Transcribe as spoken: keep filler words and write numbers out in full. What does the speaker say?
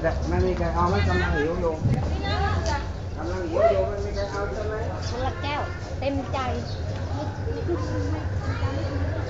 ไม่มีใครเอาไม่กำลังหิวอยู่กำลังหิวอยู่ไม่มีใครเอาใช่ไหมคนละแก้วเต็มใจ